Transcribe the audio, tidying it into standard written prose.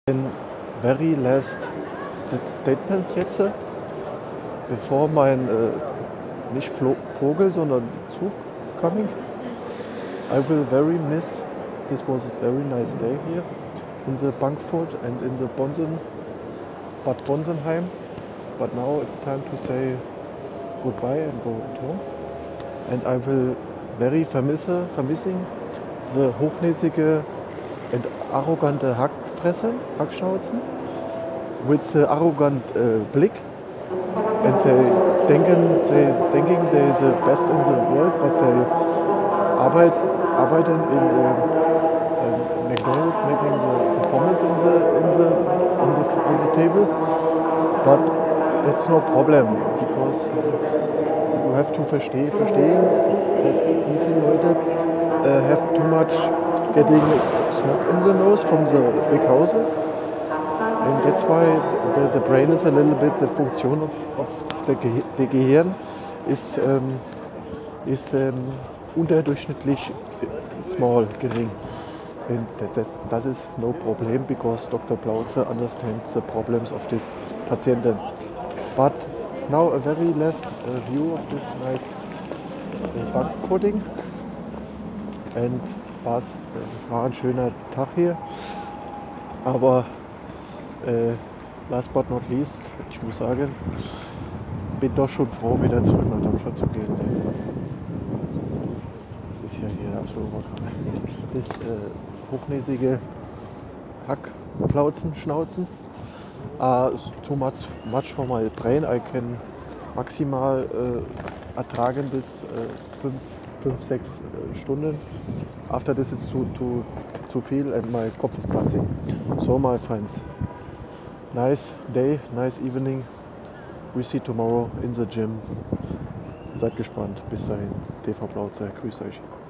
Ein very last statement jetzt, bevor mein, nicht Vogel, sondern Zug coming. I will very miss, this was a very nice day here in the Bankfurt and in the Bad Bonsenheim. But now it's time to say goodbye and go home. And I will very vermissing the hochnäsige and arrogante Hackschnauzen with the arrogant Blick, and they thinking they're the best in the world, but they arbeiten in McDonald's making the pommes on the table, but that's no problem because you have to verstehen that these Leute have too much getting smoke in the nose from the big houses, and that's why the brain is a little bit, the function of the Gehirn is unterdurchschnittlich small, gering. And that is no problem because Dr. Plauze understands the problems of this Patienten. But now a very last view of this nice Bankpudding. Und war ein schöner Tag hier, aber last but not least, ich muss sagen, bin doch schon froh, wieder zurück nach Darmstadt zu gehen. Das ist ja hier der absolute Oberkramer. Das hochnäsige Hackplauzen, Schnauzen. Too much for my brain. I can maximal ertragen bis 5-6 Stunden. After this it's too viel and my Kopf is platzig. So my friends, nice day, nice evening. We see tomorrow in the gym. Seid gespannt. Bis dahin. TV Plauze. Grüßt euch.